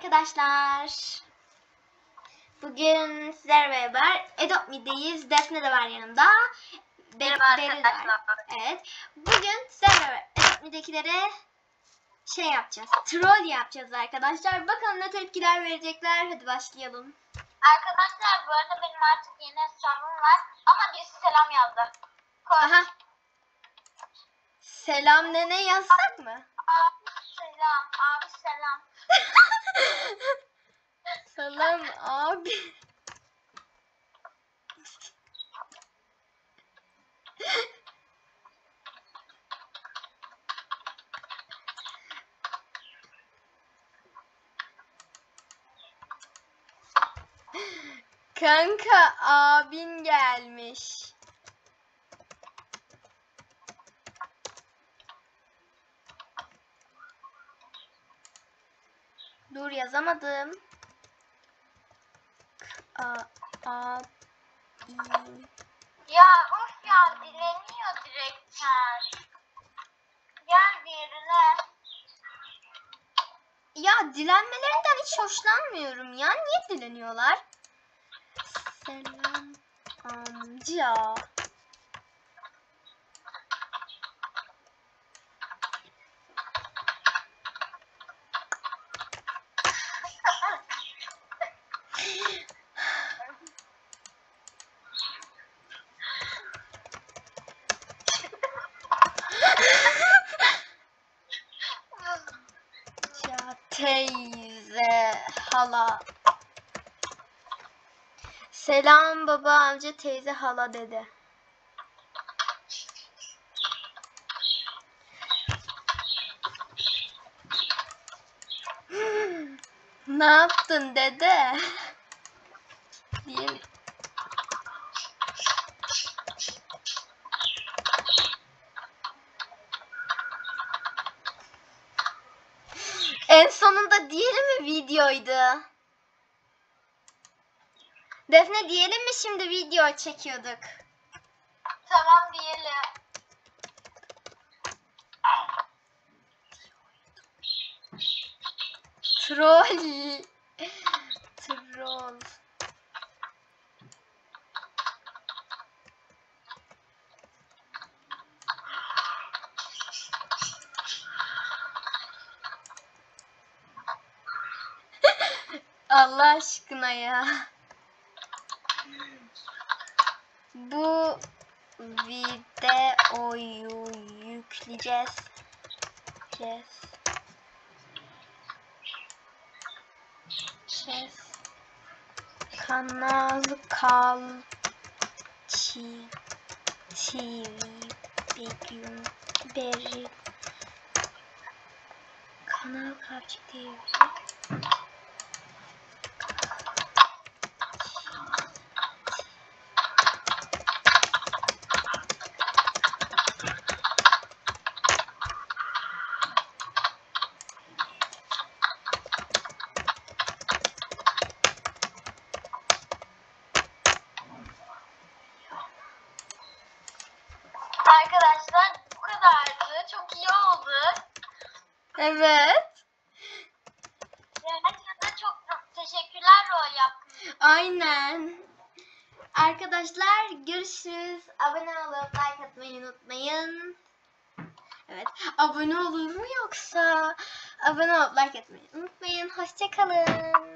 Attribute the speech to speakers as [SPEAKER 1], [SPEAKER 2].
[SPEAKER 1] arkadaşlar. Bugün sizlerle beraber Adopt Me'deyiz. Defne de var yanımda.
[SPEAKER 2] Merhaba arkadaşlar.
[SPEAKER 1] Evet. Bugün sizlerle beraber Adopt Me'dekilere şey yapacağız. Troll yapacağız arkadaşlar. Bakalım ne tepkiler verecekler. Hadi başlayalım.
[SPEAKER 2] Arkadaşlar bu arada benim artık yeni hesabım var. Ama birisi selam yazdı. Koş.
[SPEAKER 1] Aha. Selam nene yazsak mı?
[SPEAKER 2] Abi selam. Abi selam.
[SPEAKER 1] Selam abi. Kanka abin gelmiş. Dur yazamadım.
[SPEAKER 2] Ya of ya dileniyor direkten. Gel diğerine.
[SPEAKER 1] Ya dilenmelerinden hiç hoşlanmıyorum ya. Niye dileniyorlar? Selam amca. Ya teyze, hala. Selam baba, amca, teyze, hala dede. Ne yaptın dede? Diyeyim. En sonunda diyelim mi videoydu? Defne diyelim mi şimdi video çekiyorduk?
[SPEAKER 2] Tamam diyelim.
[SPEAKER 1] Troll. Troll. Allah aşkına ya. Bu videoyu yükleyeceğiz. Kanal TV Begüm Beri Kanal Kalçı TV
[SPEAKER 2] Arkadaşlar bu kadardı. Çok iyi oldu.
[SPEAKER 1] Evet.
[SPEAKER 2] Gerçekten çok teşekkürler rol yaptığınız.
[SPEAKER 1] Aynen. Arkadaşlar görüşürüz. Abone olup like atmayı unutmayın. Evet. Abone olur mu yoksa? Abone olup like atmayı unutmayın. Hoşça kalın.